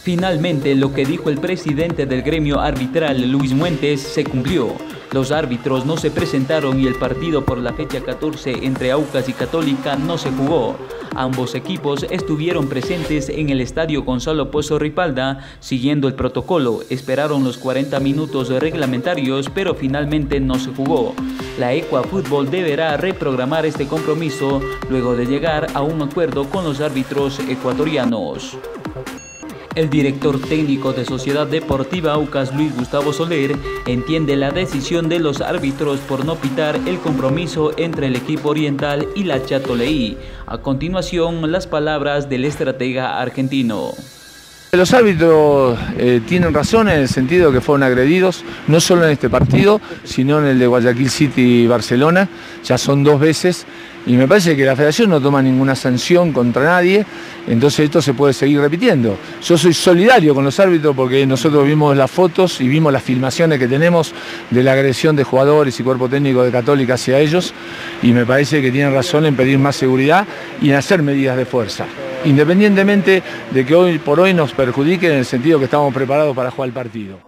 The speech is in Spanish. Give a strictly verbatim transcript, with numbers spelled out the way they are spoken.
Finalmente, lo que dijo el presidente del gremio arbitral, Luis Muentes, se cumplió. Los árbitros no se presentaron y el partido por la fecha catorce entre Aucas y Católica no se jugó. Ambos equipos estuvieron presentes en el estadio Gonzalo Pozo Ripalda, siguiendo el protocolo. Esperaron los cuarenta minutos reglamentarios, pero finalmente no se jugó. La Ecuafútbol deberá reprogramar este compromiso luego de llegar a un acuerdo con los árbitros ecuatorianos. El director técnico de Sociedad Deportiva Aucas, Luis Gustavo Soler, entiende la decisión de los árbitros por no pitar el compromiso entre el equipo oriental y la Chatoleí. A continuación, las palabras del estratega argentino. Los árbitros eh, tienen razón en el sentido que fueron agredidos, no solo en este partido, sino en el de Guayaquil City y Barcelona, ya son dos veces, y me parece que la federación no toma ninguna sanción contra nadie, entonces esto se puede seguir repitiendo. Yo soy solidario con los árbitros porque nosotros vimos las fotos y vimos las filmaciones que tenemos de la agresión de jugadores y cuerpo técnico de Católica hacia ellos, y me parece que tienen razón en pedir más seguridad y en hacer medidas de fuerza, independientemente de que hoy por hoy nos perjudiquen en el sentido que estamos preparados para jugar el partido.